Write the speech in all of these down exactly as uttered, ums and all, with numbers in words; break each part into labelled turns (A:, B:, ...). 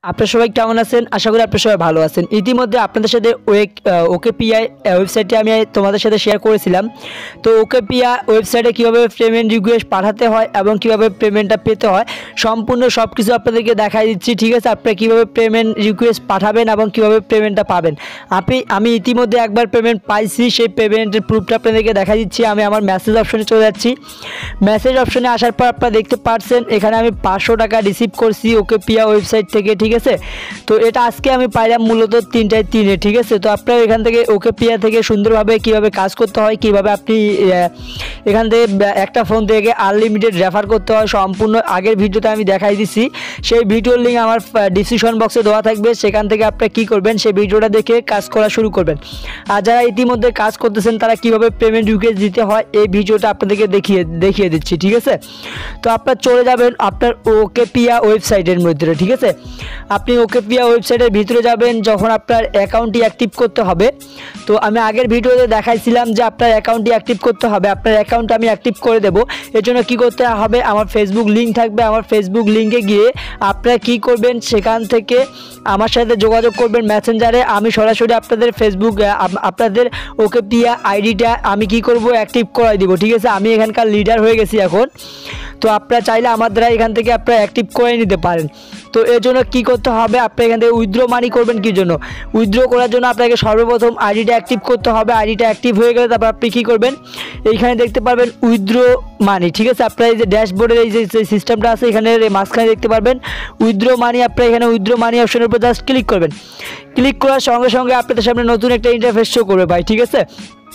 A: আপনারা সবাই কেমন আছেন? আশা করি আপনারা সবাই ভালো আছেন। ইতিমধ্যে আপনাদের সাথে ওকেপিআই ওয়েবসাইটটি আমি তোমাদের সাথে শেয়ার করেছিলাম। তো ওকেপিআই ওয়েবসাইটে কীভাবে পেমেন্ট রিকোয়েস্ট পাঠাতে হয় এবং কীভাবে পেমেন্টটা পেতে হয় সম্পূর্ণ সব কিছু আপনাদেরকে দেখাই দিচ্ছি। ঠিক আছে, আপনারা কীভাবে পেমেন্ট রিকোয়েস্ট পাঠাবেন এবং কীভাবে পেমেন্টটা পাবেন। আপনি আমি ইতিমধ্যে একবার পেমেন্ট পাইছি, সেই পেমেন্টের প্রুফটা আপনাদেরকে দেখা দিচ্ছি। আমি আমার মেসেজ অপশনে চলে যাচ্ছি। মেসেজ অপশনে আসার পর আপনারা দেখতে পাচ্ছেন এখানে আমি পাঁচশো টাকা রিসিভ করছি ওকেপিআই ওয়েবসাইট থেকে। ঠিক আছে, তো এটা আজকে আমি পাইলাম মূলত তিনটায় তিনে। ঠিক আছে, তো আপনারা এখান থেকে ওকেপিআই থেকে সুন্দরভাবে কীভাবে কাজ করতে হয়, কীভাবে আপনি এখান থেকে একটা ফোন থেকে আনলিমিটেড রেফার করতে হয় সম্পূর্ণ আগের ভিডিওতে আমি দেখাই দিছি। সেই ভিডিওর লিঙ্ক আমার ডিসক্রিপশন বক্সে দেওয়া থাকবে, সেখান থেকে আপনারা কী করবেন সেই ভিডিওটা দেখে কাজ করা শুরু করবেন। আর যারা ইতিমধ্যে কাজ করতেছেন তারা কীভাবে পেমেন্ট রিকোয়েস্ট দিতে হয় এই ভিডিওটা আপনাদেরকে দেখিয়ে দেখিয়ে দিচ্ছি। ঠিক আছে, তো আপনারা চলে যাবেন আপনার ওকেপিআই ওয়েবসাইটের মধ্যে। ঠিক আছে, আপনি ওকেপিআই ওয়েবসাইটের ভিতরে যাবেন যখন আপনার অ্যাকাউন্টটি অ্যাক্টিভ করতে হবে। তো আমি আগের ভিডিওতে দেখাইছিলাম যে আপনার অ্যাকাউন্টটি অ্যাক্টিভ করতে হবে। আপনার অ্যাকাউন্ট আমি অ্যাক্টিভ করে দেবো। এর জন্য কী করতে হবে, আমার ফেসবুক লিঙ্ক থাকবে। আমার ফেসবুক লিঙ্কে গিয়ে আপনারা কী করবেন, সেখান থেকে আমার সাথে যোগাযোগ করবেন মেসেঞ্জারে। আমি সরাসরি আপনাদের ফেসবুক আপনাদের ওকেপিআই আইডিটা আমি কি করব অ্যাক্টিভ করাই দিব। ঠিক আছে, আমি এখানকার লিডার হয়ে গেছি এখন। তো আপনারা চাইলে আমার দ্বারা এখান থেকে আপনারা অ্যাক্টিভ করে নিতে পারেন। তো এর জন্য কী করতে হবে, আপনি এখান থেকে উইথড্র মানি করবেন। কী জন্য উইথড্র করার জন্য আপনাকে সর্বপ্রথম আইডিটা অ্যাক্টিভ করতে হবে। আইডিটা অ্যাক্টিভ হয়ে গেলে তারপর আপনি কী করবেন, এইখানে দেখতে পারবেন উইথড্র মানি। ঠিক আছে, আপনার এই যে ড্যাশবোর্ডের এই যে সিস্টেমটা আছে এখানে মাঝখানে দেখতে পারবেন উইথড্র মানি। আপনার এখানে উইথড্র মানি অপশনের উপর জাস্ট ক্লিক করবেন। ক্লিক করার সঙ্গে সঙ্গে আপনাদের সামনে নতুন একটা ইন্টারফেস শো করবে ভাই। ঠিক আছে,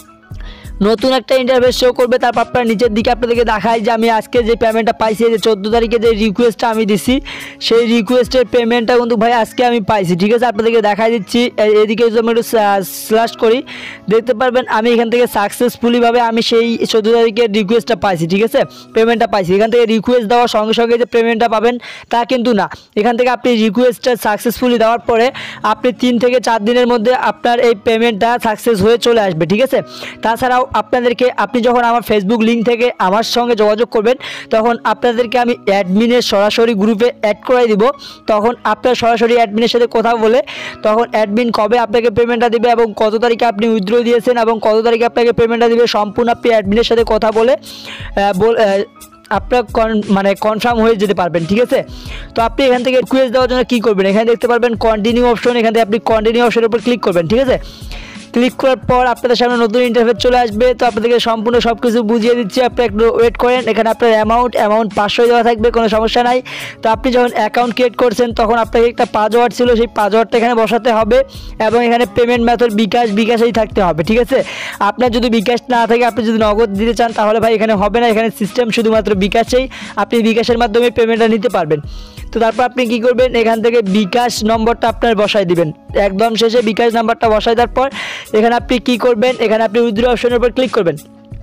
A: নতুন একটা ইন্টারফেস শো করবে। তারপর আপনার নিচের দিকে আপনাদেরকে দেখায় যে আমি আজকে যে পেমেন্টটা পাইছি, যে চোদ্দো তারিখে যে রিকোয়েস্টটা আমি দিছি সেই রিকোয়েস্টের পেমেন্টটা কিন্তু ভাই আজকে আমি পাইছি। ঠিক আছে, আপনাদেরকে দেখাই দিচ্ছি। এদিকে যদি আমি একটু স্ল্যাশ করি দেখতে পারবেন আমি এখান থেকে সাকসেসফুলিভাবে আমি সেই চোদ্দো তারিখের রিকোয়েস্টটা পাইছি। ঠিক আছে, পেমেন্টটা পাইছি। এখান থেকে রিকোয়েস্ট দেওয়ার সঙ্গে সঙ্গে যে পেমেন্টটা পাবেন তা কিন্তু না। এখান থেকে আপনি রিকোয়েস্টটা সাকসেসফুলি দেওয়ার পরে আপনি তিন থেকে চার দিনের মধ্যে আপনার এই পেমেন্টটা সাকসেস হয়ে চলে আসবে। ঠিক আছে, তাছাড়াও আপনাদেরকে আপনি যখন আমার ফেসবুক লিঙ্ক থেকে আমার সঙ্গে যোগাযোগ করবেন তখন আপনাদেরকে আমি অ্যাডমিনের সরাসরি গ্রুপে অ্যাড করাই দিব। তখন আপনার সরাসরি অ্যাডমিনের সাথে কথা বলে তখন অ্যাডমিন কবে আপনাকে পেমেন্টটা দেবে এবং কত তারিখে আপনি উইথড্র দিয়েছেন এবং কত তারিখে আপনাকে পেমেন্টটা দেবে সম্পূর্ণ আপনি অ্যাডমিনের সাথে কথা বলে বল আপনার মানে কনফার্ম হয়ে যেতে পারবেন। ঠিক আছে, তো আপনি এখান থেকে রিকোয়েস্ট দেওয়ার জন্য কী করবেন, এখানে দেখতে পারবেন কন্টিনিউ অপশন। এখান থেকে আপনি কন্টিনিউ অপশনের উপর ক্লিক করবেন। ঠিক আছে, ক্লিক করার পর আপনাদের সামনে নতুন ইন্টারফেস চলে আসবে। তো আপনাদেরকে সম্পূর্ণ সব কিছু বুঝিয়ে দিচ্ছি, আপনি একটু ওয়েট করেন। এখানে আপনার অ্যামাউন্ট অ্যামাউন্ট পাঁচশো দেওয়া থাকবে, কোনো সমস্যা নাই। তো আপনি যখন অ্যাকাউন্ট ক্রিয়েট করছেন তখন আপনাকে একটা পাসওয়ার্ড ছিল, সেই পাসওয়ার্ডটা এখানে বসাতে হবে এবং এখানে পেমেন্ট মেথড বিকাশ বিকাশেই থাকতে হবে। ঠিক আছে, আপনার যদি বিকাশ না থাকে, আপনি যদি নগদ দিতে চান তাহলে ভাই এখানে হবে না। এখানে সিস্টেম শুধুমাত্র বিকাশেই, আপনি বিকাশের মাধ্যমে পেমেন্টটা নিতে পারবেন। তো তারপর আপনি কী করবেন, এখান থেকে বিকাশ নম্বরটা আপনার বসায় দিবেন। একদম শেষে বিকাশ নাম্বারটা বসায় দেওয়ার পর এখানে আপনি কী করবেন, এখানে আপনি উইথড্র অপশনের উপর ক্লিক করবেন।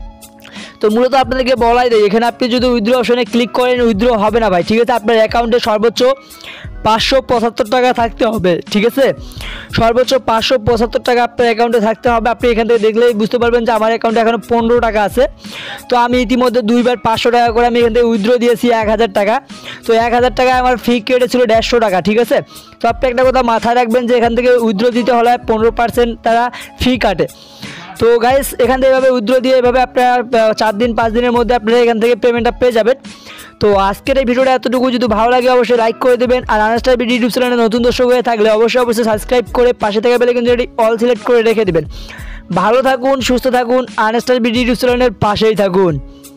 A: তো মূলত আপনাদেরকে বলাই দেয় এখানে আপনি যদি উইথড্র অপশনে ক্লিক করেন উইথড্র হবে না ভাই। ঠিক আছে, আপনার অ্যাকাউন্টে সর্বোচ্চ পাঁচশো পঁচাত্তর টাকা থাকতে হবে। ঠিক আছে, সর্বোচ্চ পাঁচশো পঁচাত্তর টাকা আপনার অ্যাকাউন্টে থাকতে হবে। আপনি এখান থেকে দেখলেই বুঝতে পারবেন যে আমার অ্যাকাউন্টে এখনও পনেরো টাকা আছে। তো আমি ইতিমধ্যে দুইবার পাঁচশো টাকা করে আমি এখান থেকে উইথড্র দিয়েছি এক হাজার টাকা। তো এক হাজার টাকায় আমার ফি কেটেছিল দেড়শো টাকা। ঠিক আছে, তো আপনি একটা কথা মাথায় রাখবেন যে এখান থেকে উইথড্র দিতে হলে পনেরো পার্সেন্ট তারা ফি কাটে। তো গাইস এখান থেকে এভাবে উইথড্র দিয়ে এভাবে আপনার চার দিন পাঁচ দিনের মধ্যে আপনারা এখান থেকে পেমেন্টটা পেয়ে যাবেন। তো আজকের এই ভিডিওটা এতটুকু, যদি ভালো লাগে অবশ্যই লাইক করে দেবেন। আর আনাস্টার ভিডিও ইউটিউব চ্যানেলে নতুন দর্শক হয়ে থাকলে অবশ্যই অবশ্যই সাবস্ক্রাইব করে পাশে থেকে বেল আইকনটি অল সিলেক্ট করে রেখে দেবেন। ভালো থাকুন, সুস্থ থাকুন, আনাস্টার ভিডিও ইউটিউব চ্যানেলের পাশেই থাকুন।